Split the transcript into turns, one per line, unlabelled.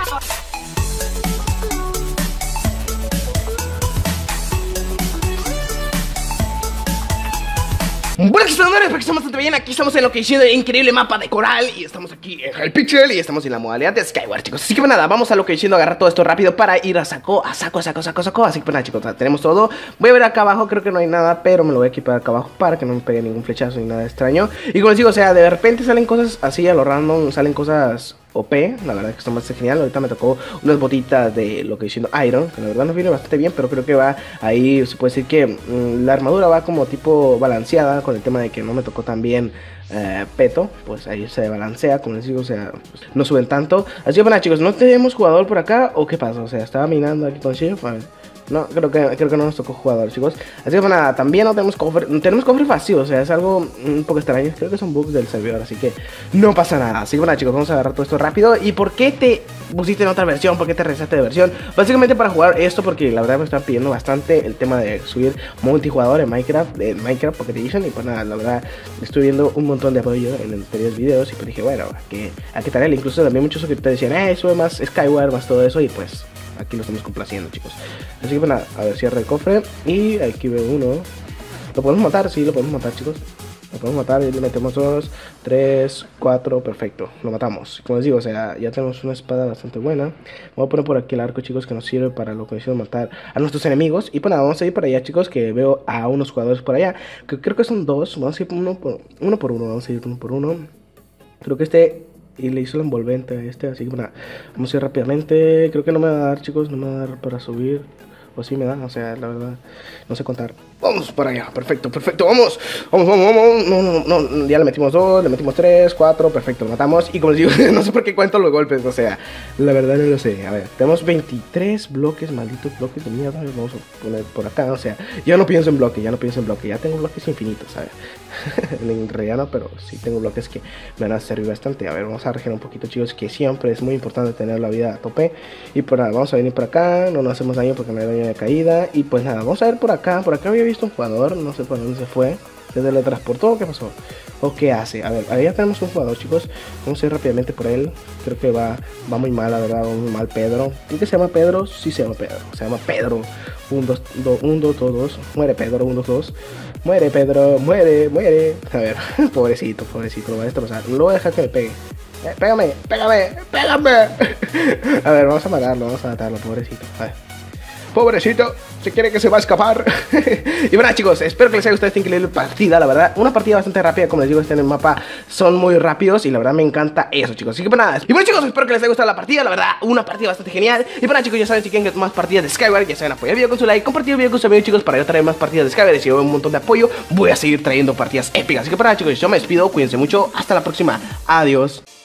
Bueno, exploradores, espero que estamos bastante bien. Aquí estamos en lo que hicieron el increíble mapa de coral. Y estamos aquí en Hypixel y estamos en la modalidad de Skyward, chicos. Así que pues nada, vamos a lo que hicieron, agarrar todo esto rápido para ir a saco. Así que pues nada, chicos, tenemos todo. Voy a ver acá abajo, creo que no hay nada, pero me lo voy a equipar acá abajo para que no me pegue ningún flechazo ni nada extraño. Y como les digo, o sea, de repente salen cosas así a lo random, salen cosas OP, la verdad que esto más genial. Ahorita me tocó unas botitas de lo que diciendo Iron, que la verdad nos viene bastante bien, pero creo que va ahí, se puede decir que la armadura va como tipo balanceada con el tema de que no me tocó tan bien peto, pues ahí se balancea, como les digo, o sea, pues, no suben tanto. Así que bueno, chicos, ¿no tenemos jugador por acá o qué pasa? O sea, estaba minando aquí con Chef, a ver. No, creo que no nos tocó jugador, chicos. Así que, bueno, también no tenemos cofre vacío, o sea, es algo un poco extraño. Creo que son bugs del servidor, así que no pasa nada. Así que, bueno, chicos, vamos a agarrar todo esto rápido. ¿Y por qué te pusiste en otra versión? ¿Por qué te regresaste de versión? Básicamente para jugar esto, porque la verdad me están pidiendo bastante el tema de subir multijugador en Minecraft Pocket Edition. Y pues nada, la verdad, estoy viendo un montón de apoyo en los anteriores videos. Y pues dije, bueno, ¿a qué tal? Incluso también muchos suscriptores decían, sube más Skyward, más todo eso. Y pues aquí lo estamos complaciendo, chicos. Así que bueno, a ver, cierra el cofre. Y aquí veo uno. ¿Lo podemos matar? Sí, lo podemos matar, chicos. Lo podemos matar y le metemos 2, 3, 4, perfecto. Lo matamos. Como les digo, o sea, ya tenemos una espada bastante buena. Voy a poner por aquí el arco, chicos, que nos sirve para lo que decimos matar a nuestros enemigos. Y pues nada, vamos a ir para allá, chicos, que veo a unos jugadores por allá. Que creo que son dos. Vamos a ir uno por uno. Vamos a ir uno por uno. Creo que y le hizo la envolvente a así que bueno, vamos a ir rápidamente. Creo que no me va a dar, chicos, no me va a dar para subir. O sí me da, o sea, la verdad, no sé contar. Vamos para allá, perfecto, vamos. No, ya le metimos 2, le metimos 3, 4, perfecto, lo matamos. Y como les digo, no sé por qué cuento los golpes, o sea, la verdad no lo sé. A ver, tenemos 23 bloques, malditos bloques de mierda. Vamos a poner por acá, o sea, ya no pienso en bloque, ya tengo bloques infinitos, ¿sabes? En realidad no, pero sí tengo bloques que me van a servir bastante. A ver, vamos a regenerar un poquito, chicos, que siempre es muy importante tener la vida a tope. Y pues nada, vamos a venir por acá, no nos hacemos daño porque no hay daño de caída. Y pues nada, vamos a ver por acá había visto un jugador, no sé por dónde se fue. ¿Se teletransportó o qué pasó? ¿O qué hace? A ver, ahí ya tenemos un jugador, chicos. Vamos a ir rápidamente por él. Creo que va muy mal, la verdad, va muy mal Pedro. ¿Quién que se llama Pedro? Sí se llama Pedro. Se llama Pedro. 1, 2, 2. Muere Pedro, 1, 2, 2. Muere Pedro, muere. A ver, pobrecito, lo va a destrozar. No voy a dejar que me pegue. Pégame. A ver, vamos a matarlo, pobrecito. A ver. Pobrecito, se quiere que se va a escapar. Y bueno, chicos, espero que les haya gustado esta increíble partida. La verdad, una partida bastante rápida. Como les digo, en el mapa son muy rápidos. Y la verdad me encanta eso, chicos. Así que pues nada. Y bueno, chicos, espero que les haya gustado la partida. La verdad, una partida bastante genial. Y bueno, chicos, ya saben, si quieren más partidas de Skyward, ya saben, apoyar el video con su like, compartir el video con sus amigos, chicos, para yo traer más partidas de Skyward. Y si veo un montón de apoyo, voy a seguir trayendo partidas épicas. Así que pues nada, chicos, yo me despido. Cuídense mucho. Hasta la próxima. Adiós.